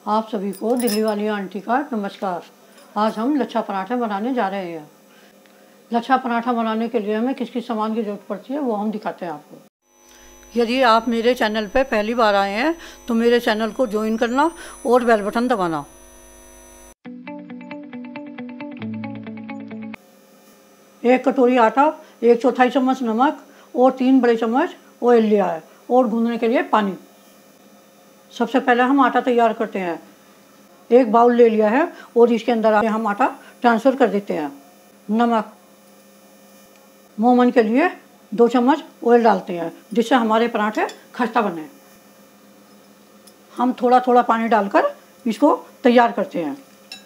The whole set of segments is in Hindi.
आप सभी को दिल्ली वाली आंटी का नमस्कार। आज हम लच्छा पराठा बनाने जा रहे हैं। लच्छा पराठा बनाने के लिए हमें किस किस सामान की ज़रूरत पड़ती है वो हम दिखाते हैं आपको। यदि आप मेरे चैनल पर पहली बार आए हैं तो मेरे चैनल को ज्वाइन करना और बेल बटन दबाना। एक कटोरी आटा, 1/4 चम्मच नमक और 3 बड़े चम्मच ऑयल लिया है और गूंदने के लिए पानी। सबसे पहले हम आटा तैयार करते हैं। एक बाउल ले लिया है और इसके अंदर हम आटा ट्रांसफ़र कर देते हैं। नमक, मोमन के लिए 2 चम्मच ऑयल डालते हैं जिससे हमारे पराठे खस्ता बने। हम थोड़ा थोड़ा पानी डालकर इसको तैयार करते हैं।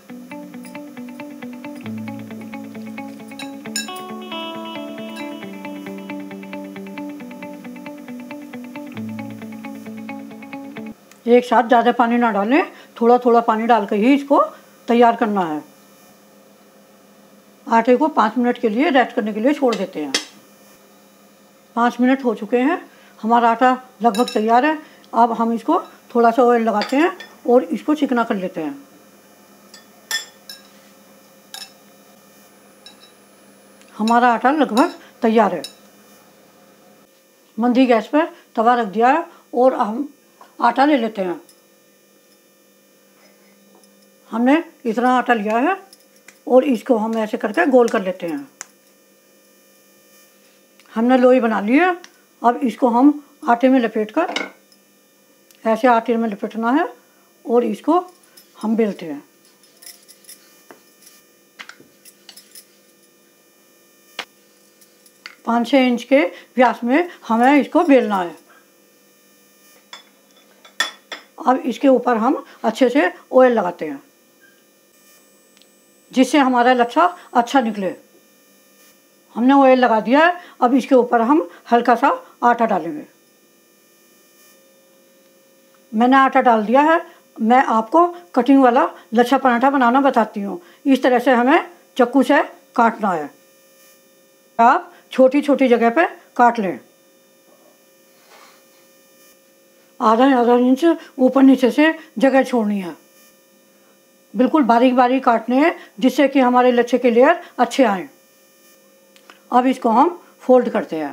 एक साथ ज़्यादा पानी ना डालें, थोड़ा थोड़ा पानी डालकर ही इसको तैयार करना है। आटे को 5 मिनट के लिए रेस्ट करने के लिए छोड़ देते हैं। 5 मिनट हो चुके हैं, हमारा आटा लगभग तैयार है। अब हम इसको थोड़ा सा ऑयल लगाते हैं और इसको चिकना कर लेते हैं। हमारा आटा लगभग तैयार है। मंदी गैस पर तवा रख दिया है और हम आटा ले लेते हैं। हमने इतना आटा लिया है और इसको हम ऐसे करके गोल कर लेते हैं। हमने लोई बना ली है। अब इसको हम आटे में लपेटकर ऐसे आटे में लपेटना है और इसको हम बेलते हैं। पाँच 6 इंच के व्यास में हमें इसको बेलना है। अब इसके ऊपर हम अच्छे से ऑयल लगाते हैं जिससे हमारा लच्छा अच्छा निकले। हमने ऑयल लगा दिया है। अब इसके ऊपर हम हल्का सा आटा डालेंगे। मैंने आटा डाल दिया है। मैं आपको कटिंग वाला लच्छा पराठा बनाना बताती हूँ। इस तरह से हमें चाकू से काटना है। आप छोटी छोटी जगह पे काट लें। आधा इंच ऊपर नीचे से जगह छोड़नी है। बिल्कुल बारीक बारीक काटने हैं जिससे कि हमारे लच्छे के लेयर अच्छे आए। अब इसको हम फोल्ड करते हैं।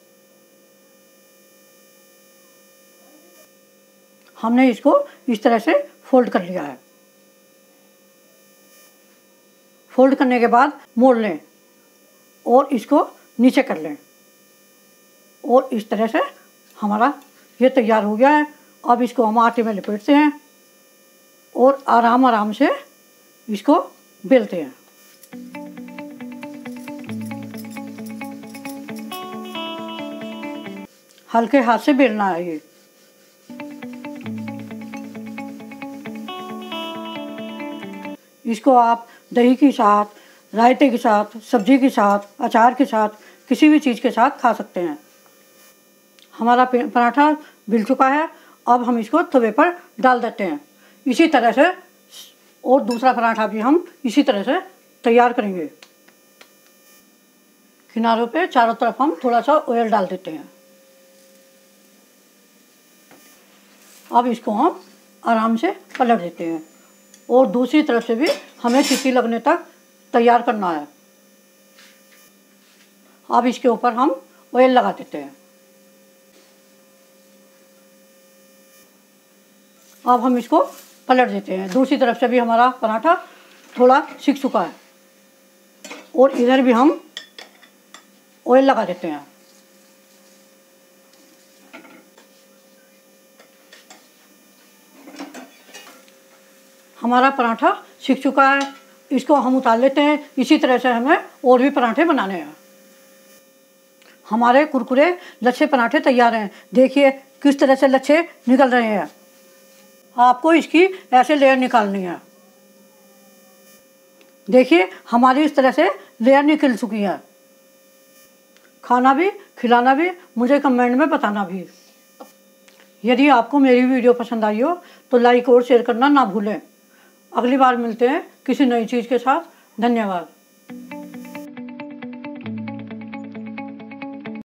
हमने इसको इस तरह से फोल्ड कर लिया है। फोल्ड करने के बाद मोड़ लें और इसको नीचे कर लें और इस तरह से हमारा ये तैयार हो गया है। अब इसको हम आटे में लपेटते हैं और आराम आराम से इसको बेलते हैं। हल्के हाथ से बेलना है ये। इसको आप दही के साथ, रायते के साथ, सब्जी के साथ, अचार के साथ, किसी भी चीज़ के साथ खा सकते हैं। हमारा पराठा बिल चुका है। अब हम इसको तवे पर डाल देते हैं। इसी तरह से और दूसरा पराठा भी हम इसी तरह से तैयार करेंगे। किनारों पे चारों तरफ हम थोड़ा सा ऑयल डाल देते हैं। अब इसको हम आराम से पलट देते हैं और दूसरी तरफ से भी हमें सीटी लगने तक तैयार करना है। अब इसके ऊपर हम ऑयल लगा देते हैं। अब हम इसको पलट देते हैं। दूसरी तरफ से भी हमारा पराठा थोड़ा सिक चुका है और इधर भी हम ऑयल लगा देते हैं। हमारा पराठा सिक चुका है। इसको हम उतार लेते हैं। इसी तरह से हमें और भी पराठे बनाने हैं। हमारे कुरकुरे लच्छे पराठे तैयार हैं। देखिए किस तरह से लच्छे निकल रहे हैं। आपको इसकी ऐसे लेयर निकालनी है। देखिए हमारी इस तरह से लेयर निकल चुकी है। खाना भी, खिलाना भी, मुझे कमेंट में बताना भी। यदि आपको मेरी वीडियो पसंद आई हो तो लाइक और शेयर करना ना भूलें। अगली बार मिलते हैं किसी नई चीज़ के साथ। धन्यवाद।